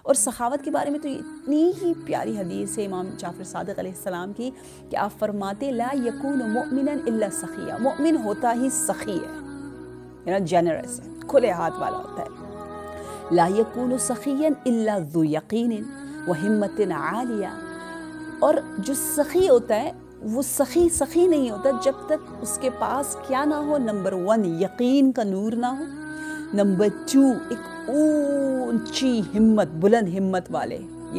اور سخاوت کے بارے میں تو اتنی ہی پیاری حدیث ہے امام جعفر صادق علیہ السلام کی کہ آپ فرماتے لا یکون مؤمنا الا سخیا، مؤمن ہوتا ہی سخی ہے، جنرس ہے، کھلے ہاتھ والا ہوتا ہے۔ لا یکون سخیا الا ذو یقین وہمت عالیہ، اور جو سخی ہوتا ہے وہ سخی نہیں ہوتا جب تک اس کے پاس کیا نہ ہو، نمبر 1 یقین کا نور نہ ہو، نمبر 2 ایک اونچی ہمت، بلند ہمت والے،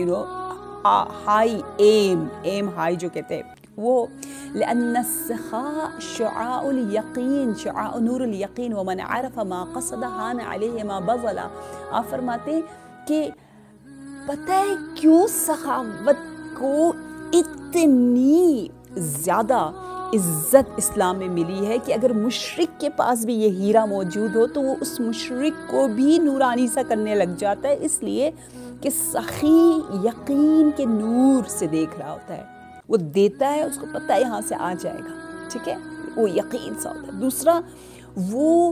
ہائی ایم ہائی جو کہتے ہیں وہ، لأن السخاء شعاع الیقین، شعاع نور الیقین، ومن عرف ما قصد ہان علیہ ما بذل۔ آپ فرماتے ہیں کہ پتہ ہے کیوں سخاوت کو اتنی زیادہ عزت اسلام میں ملی ہے کہ اگر مشرک کے پاس بھی یہ ہیرا موجود ہو تو وہ اس مشرک کو بھی نورانی سا کرنے لگ جاتا ہے، اس لیے کہ سخی یقین کے نور سے دیکھ رہا ہوتا ہے، وہ دیتا ہے، اس کو پتہ ہے یہاں سے آ جائے گا، ٹھیک ہے، وہ یقین سا ہوتا ہے۔ دوسرا وہ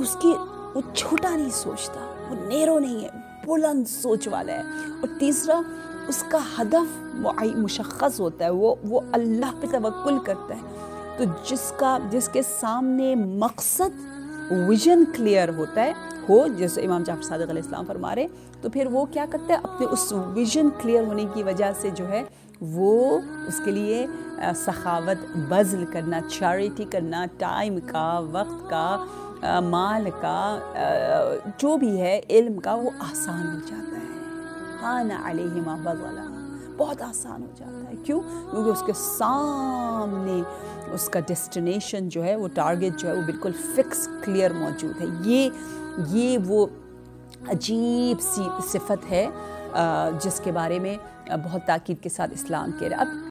چھوٹا نہیں سوچتا، وہ نیرو نہیں ہے، بلند سوچ والا ہے۔ اور تیسرا اس کا ہدف مشخص ہوتا ہے، وہ اللہ پہ توکل کرتا ہے۔ تو جس کے سامنے مقصد ویژن کلیئر ہوتا ہے جیسے امام جعفر صادق علیہ السلام فرما رہے، تو پھر وہ کیا کرتا ہے، اپنے اس ویژن کلیئر ہونے کی وجہ سے جو ہے وہ اس کے لیے سخاوت بذل کرنا، چیریٹی کرنا، ٹائم کا، وقت کا، مال کا، جو بھی ہے، علم کا، وہ آسان ہو جاتا ہے۔ ہان علیہ ما بذل، بہت آسان ہو جاتا ہے۔ کیوں؟ کیونکہ اس کے سامنے اس کا ڈیسٹینیشن جو ہے، وہ ٹارگٹ جو ہے وہ بالکل فکس کلیئر موجود ہے۔ یہ وہ عجیب سی صفت ہے جس کے بارے میں بہت تاکید کے ساتھ اسلام کہہ رہا ہے۔ اب